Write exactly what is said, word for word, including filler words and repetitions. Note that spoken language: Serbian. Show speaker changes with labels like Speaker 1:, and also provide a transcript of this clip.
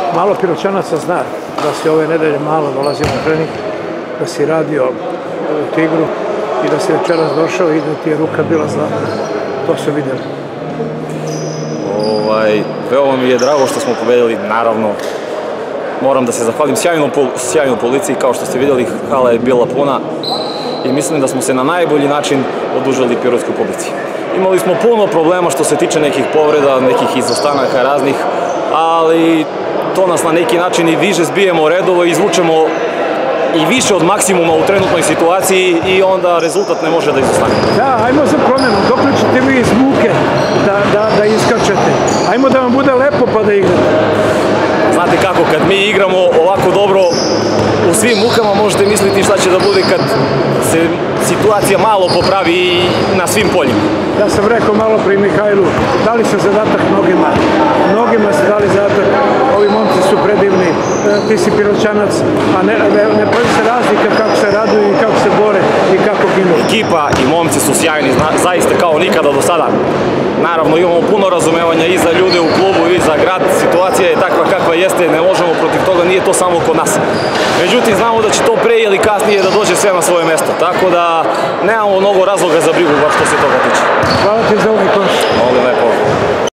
Speaker 1: Malo Piroćanaca zna da si ove nedelje malo dolazio na trening, da si radio u Tigru i da si večeras došao i da ti je ruka bila zlatna. To su vidjeli.
Speaker 2: Ovaj, veoma mi je drago što smo pobedili, naravno. Moram da se zahvalim sjajnoj policiji, kao što ste vidjeli, hala je bila puna i mislim da smo se na najbolji način odužili pirotskoj publici. Imali smo puno problema što se tiče nekih povreda, nekih izostanaka raznih, ali to nas na neki način i više zbijemo redovo i izvučemo i više od maksimuma u trenutnoj situaciji i onda rezultat ne može da izostane.
Speaker 1: Da, ajmo za promjenu, dok li ćete vi iz muke da iskačete. Ajmo da vam bude lepo pa da igrate.
Speaker 2: Znate kako, kad mi igramo ovako dobro, u svim mukama možete misliti šta će da bude kad se situacija malo popravi na svim poljima.
Speaker 1: Ja sam rekao malo pri Mihajlu, dali se zadatak mnogima. Mnogima se dali zadatak, ovi momci su predivni, ti si Piroćanac, a ne pravi se razlika kako se raduju i kako se bore i kako ginu.
Speaker 2: Ekipa i momci su sjajni, zaista kao nikada do sada. Naravno, imamo puno razumevanja i za ljude u klubu i za grad. Situacija je takva kakva jeste, ne možemo protiv toga, nije to samo kod nas. Međutim, znamo da će to pre ili kasnije da dođe sve na svoje mesto, tako da nemamo mnogo razloga za brigu baš što se toga tiče.
Speaker 1: Hvala ti za ovaj koš.
Speaker 2: Mogu lepo.